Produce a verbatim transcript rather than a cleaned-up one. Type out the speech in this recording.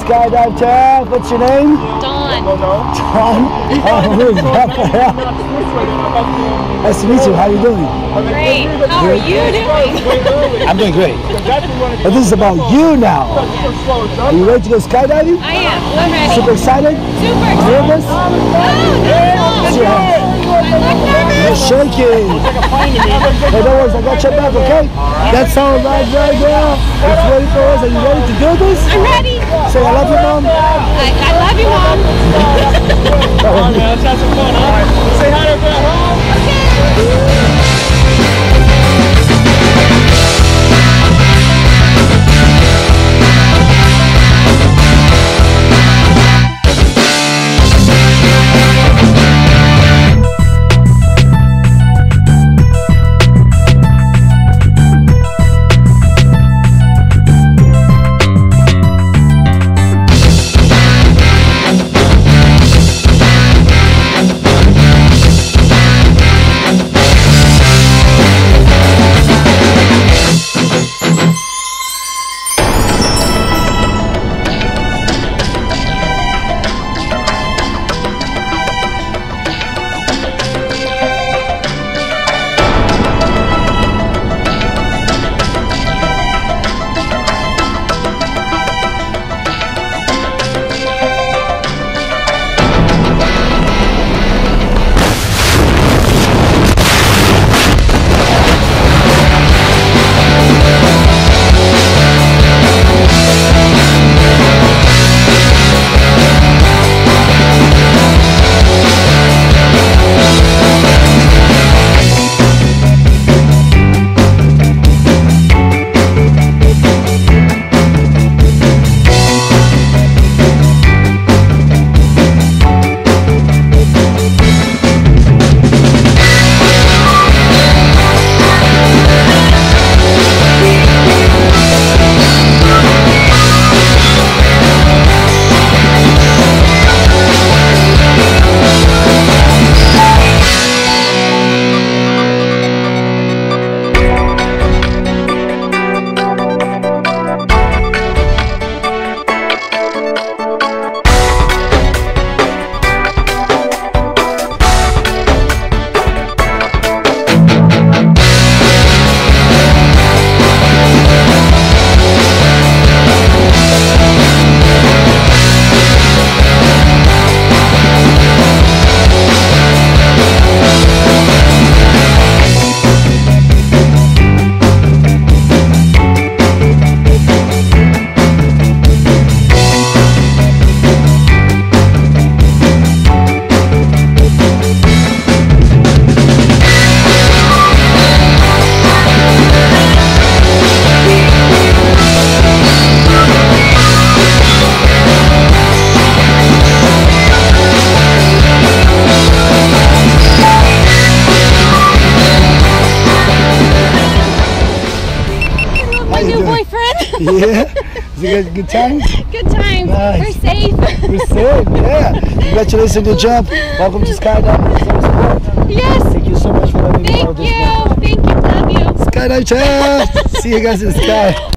Skydive Taft. What's your name? Dawn. Dawn? Oh, nice to meet you. How are you doing? Great. How are you doing? I'm doing great. But this is about you now. Are you ready to go skydiving? I am. I'm ready. Super excited? Super excited. Nervous? Oh, no. Yeah. You're shaking. Hey, don't worry, I got your back, okay? That's all right right now. It's ready for us. Are you ready to do this? I'm ready. Say I love you, Mom. I, I love you, Mom. Alright, man, let's have some fun, alright? Say hi to everyone at home. Okay. Yeah? Is it good, good times? Good times. Nice. We're safe. We're safe, yeah. Congratulations on your jump. Welcome to Skydive. Yes. Thank you so much for letting me know Thank this. you. Thank you. Love you. Skydive Taft. See you guys in the sky.